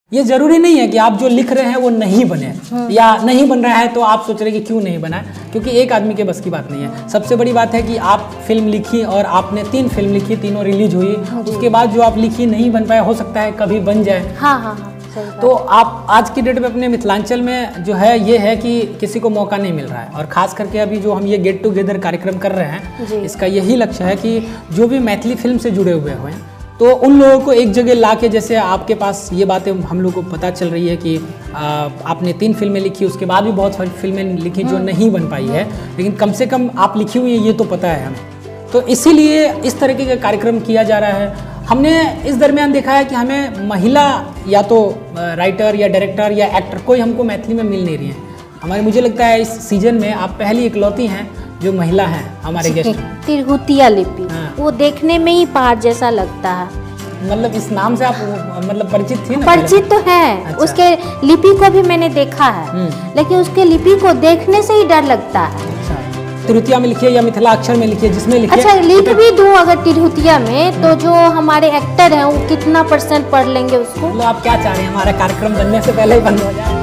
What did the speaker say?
ये जरूरी नहीं है कि आप जो लिख रहे हैं वो नहीं बने, या नहीं बन रहा है तो आप सोच रहे हैं कि क्यों नहीं बना, क्योंकि एक आदमी के बस की बात नहीं है। सबसे बड़ी बात है कि आप फिल्म लिखी और आपने 3 फिल्म लिखी, तीनों रिलीज हुई, उसके बाद जो आप लिखी नहीं बन पाया, हो सकता है कभी बन जाए। हाँ। तो आप आज की डेट में अपने मिथिलांचल में जो है ये है कि किसी को मौका नहीं मिल रहा है, और खास करके अभी जो हम ये गेट टुगेदर कार्यक्रम कर रहे हैं, इसका यही लक्ष्य है कि जो भी मैथिली फिल्म से जुड़े हुए हैं तो उन लोगों को एक जगह ला के, जैसे आपके पास ये बातें हम लोग को पता चल रही है कि आपने 3 फिल्में लिखी, उसके बाद भी बहुत सारी फिल्में लिखी जो नहीं बन पाई है, लेकिन कम से कम आप लिखी हुई है ये तो पता है हमें। तो इसीलिए इस तरीके का कार्यक्रम किया जा रहा है। हमने इस दरमियान देखा है कि हमें महिला या तो राइटर या डायरेक्टर या एक्टर कोई हमको मैथिली में मिल नहीं रही है। मुझे लगता है इस सीजन में आप पहली इकलौती हैं जो महिला हैं हमारे गेस्ट। तिरहुतिया लिपि, वो देखने में ही पहाड़ जैसा लगता है। मतलब इस नाम से आप मतलब परिचित थी ना? परिचित तो है। अच्छा। उसके लिपि को भी मैंने देखा है, लेकिन उसके लिपि को देखने से ही डर लगता है। तिरहुतिया में लिखिए या मिथिला अक्षर में लिखिए, जिसमें लिखिए। अच्छा, लिख भी दूं अगर तिरहुतिया में, तो जो हमारे एक्टर हैं वो कितना % पढ़ लेंगे उसको? मतलब आप क्या चाह रहे हैं, हमारा कार्यक्रम बनने से पहले ही बंद हो जाए?